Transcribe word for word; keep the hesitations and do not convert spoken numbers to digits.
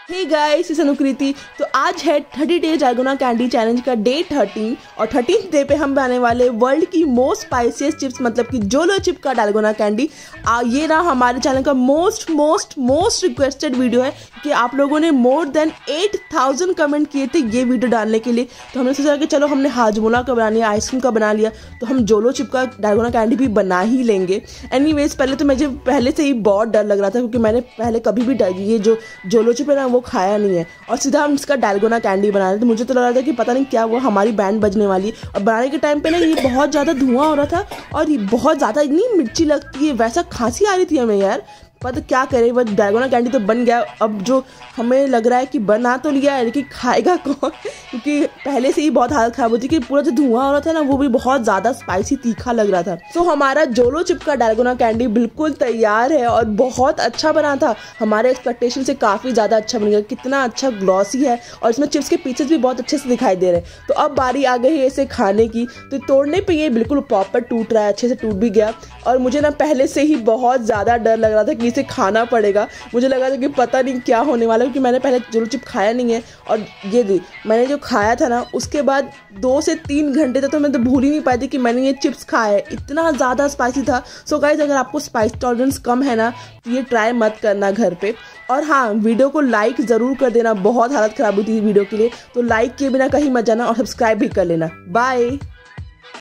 Hey guys, इस अनुकृति। तो आज है thirty days dalgona candy challenge का डे थर्टीन और थर्टीन डे पे हम बनाने वाले वर्ल्ड की मोस्ट स्पाइसियस्ट चिप्स मतलब कि जोलो चिप का डालगोना कैंडी। आ, ये ना हमारे चैनल का most most most requested video है कि आप लोगों ने more than eight thousand comment किए थे ये वीडियो डालने के लिए। तो हमने सोचा कि चलो हमने हाजमोला का बना लिया, आइसक्रीम का बना लिया, तो हम जोलो चिप का डालगोना कैंडी भी बना ही लेंगे। एनीवेज, पहले तो मुझे पहले से ही बहुत डर लग रहा था क्योंकि मैंने पहले कभी भी ये जो जोलो चिप है ना वो खाया नहीं है और सीधा हम इसका डालगोना कैंडी बना रहे थे। मुझे तो लग रहा था कि पता नहीं क्या वो हमारी बैंड बजने वाली है। और बनाने के टाइम पे ना ये बहुत ज़्यादा धुआं हो रहा था और ये बहुत ज़्यादा इतनी मिर्ची लगती है, वैसा खांसी आ रही थी हमें यार। पर क्या करें, बस डालगोना कैंडी तो बन गया। अब जो हमें लग रहा है कि बना तो लिया है लेकिन खाएगा कौन, क्योंकि पहले से ही बहुत हालत ख़राब होती है कि पूरा जो धुआं हो रहा था ना वो भी बहुत ज़्यादा स्पाइसी तीखा लग रहा था। तो हमारा जोलो चिप का डालगोना कैंडी बिल्कुल तैयार है और बहुत अच्छा बना था, हमारे एक्सपेक्टेशन से काफ़ी ज़्यादा अच्छा बन गया। कितना अच्छा ग्लॉसी है और इसमें चिप्स के पीसेस भी बहुत अच्छे से दिखाई दे रहे हैं। तो अब बारी आ गई है इसे खाने की। तो तोड़ने पर ये बिल्कुल प्रॉपर टूट रहा है, अच्छे से टूट भी गया। और मुझे ना पहले से ही बहुत ज़्यादा डर लग रहा था कि इसे खाना पड़ेगा। मुझे लगा था कि पता नहीं क्या होने वाला है क्योंकि मैंने पहले जोलो चिप खाया नहीं है। और ये दी मैंने जो खाया था ना उसके बाद दो से तीन घंटे तक तो मैं तो भूल ही नहीं पाई थी कि मैंने ये चिप्स खाया है, इतना ज़्यादा स्पाइसी था। सो गाइस, अगर आपको स्पाइस टॉलरेंस कम है ना तो ये ट्राई मत करना घर पे। और हाँ, वीडियो को लाइक ज़रूर कर देना, बहुत हालत ख़राब हुई थी वीडियो के लिए। तो लाइक किए बिना कहीं मत जाना और सब्सक्राइब भी कर लेना। बाय।